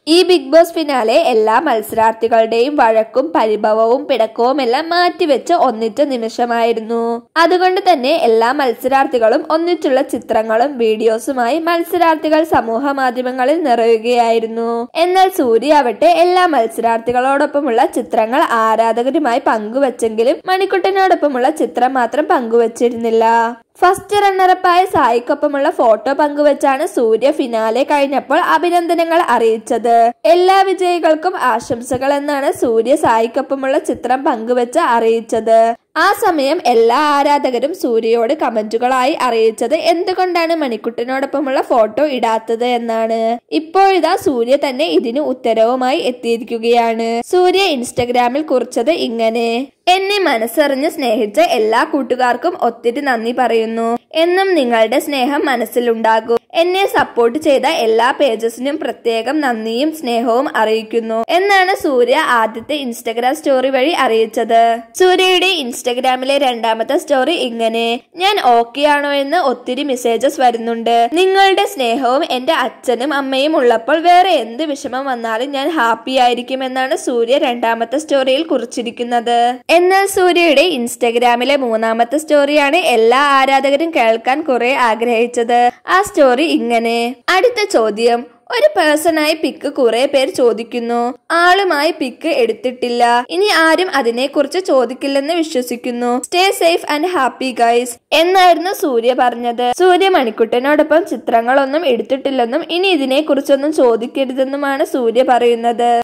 ഈ big boss finale എല്ലാ മത്സരാർത്ഥികളുടെയും വഴക്കും പരിഭവവും പിടക്കവും എല്ലാം മാറ്റിവെച്ച് ഒന്നിച്ച നിമിഷമായിരുന്നു. അതുകൊണ്ട് തന്നെ എല്ലാ മത്സരാർത്ഥികളും ഒന്നിച്ചുള്ള ചിത്രങ്ങളും വീഡിയോസുമായി മത്സരാർത്ഥികൾ സമൂഹ മാധ്യമങ്ങളിൽ നിറയുകയായിരുന്നു. എന്നാൽ സൂര്യ ആവട്ടെ എല്ലാ മത്സരാർത്ഥികളോടൊപ്പമുള്ള ചിത്രങ്ങൾ ആരാധകരുമായി പങ്കുവച്ചെങ്കിലും മണിക്കുട്ടനോടൊപ്പമുള്ള ചിത്രം മാത്രം പങ്കുവച്ചിരുന്നില്ല. ഫസ്റ്റ് റണ്ണറപ്പായ സായിക്കൊപ്പമുള്ള ഫോട്ടോ പങ്കുവച്ചാണ് സൂര്യ ഫിനാലെ കഴിഞ്ഞപ്പോൾ അഭിനന്ദനങ്ങൾ അറിയിച്ചത്. എല്ലാ വിജയികൾക്കും ആശംസകൾ എന്നാണ് സൂര്യ സായിക്കൊപ്പമുള്ള ചിത്രം പങ്കുവച്ച് അറിയിച്ചത്. ആ സമയം എല്ലാ ആരാധകരും സൂര്യയോട് കമന്റുകളായി അറിയിച്ചത് എന്തുകൊണ്ടാണ് മണിക്കുട്ടനോടൊപ്പമുള്ള ഫോട്ടോ ഇടാത്തത് എന്നാണ്. ഇപ്പോഴിതാ സൂര്യ തന്നെ ഇതിന് ഉത്തരവുമായി എത്തിയിരിക്കുകയാണ്. സൂര്യ ഇൻസ്റ്റഗ്രാമിൽ കുറിച്ചത് ഇങ്ങനെ: എന്നെ മനസ്സറിഞ്ഞ് സ്നേഹിച്ച എല്ലാ കൂട്ടുകാർക്കും ഒത്തിരി നന്ദി പറയുന്നു. എന്നും നിങ്ങളുടെ സ്നേഹം മനസ്സിലുണ്ടാകും. എന്നെ സപ്പോർട്ട് ചെയ്ത എല്ലാ പേജസിനും പ്രത്യേകം നന്ദിയും സ്നേഹവും അറിയിക്കുന്നു എന്നാണ് സൂര്യ ആദ്യത്തെ ഇൻസ്റ്റഗ്രാം സ്റ്റോറി വഴി അറിയിച്ചത്. സൂര്യയുടെ ഇൻസ്റ്റഗ്രാമിലെ രണ്ടാമത്തെ സ്റ്റോറി ഇങ്ങനെ: ഞാൻ ഓക്കെ ആണോ എന്ന് ഒത്തിരി മെസ്സേജസ് വരുന്നുണ്ട്. നിങ്ങളുടെ സ്നേഹവും എന്റെ അച്ഛനും അമ്മയും ഉള്ളപ്പോൾ വേറെ എന്ത് വിഷമം വന്നാലും ഞാൻ ഹാപ്പി ആയിരിക്കുമെന്നാണ് സൂര്യ രണ്ടാമത്തെ സ്റ്റോറിയിൽ കുറിച്ചിരിക്കുന്നത്. എന്നാൽ സൂര്യയുടെ ഇൻസ്റ്റഗ്രാമിലെ മൂന്നാമത്തെ സ്റ്റോറിയാണ് എല്ലാ ആരാധകരും കേൾക്കാൻ കുറെ ആഗ്രഹിച്ചത്. ആ സ്റ്റോറി ഇങ്ങനെ: അടുത്ത ചോദ്യം. ഒരു പേഴ്സണായി പിക്ക് കുറെ പേർ ചോദിക്കുന്നു. ആളുമായി പിക്ക് എടുത്തിട്ടില്ല. ഇനി ആരും അതിനെ കുറിച്ച് ചോദിക്കില്ലെന്ന് വിശ്വസിക്കുന്നു. Stay safe and happy guys എന്നായിരുന്നു സൂര്യ പറഞ്ഞത്. സൂര്യ മണിക്കുട്ടനോടൊപ്പം ചിത്രങ്ങളൊന്നും എടുത്തിട്ടില്ലെന്നും ഇനി ഇതിനെ കുറിച്ചൊന്നും ചോദിക്കരുതെന്നുമാണ് സൂര്യ പറയുന്നത്.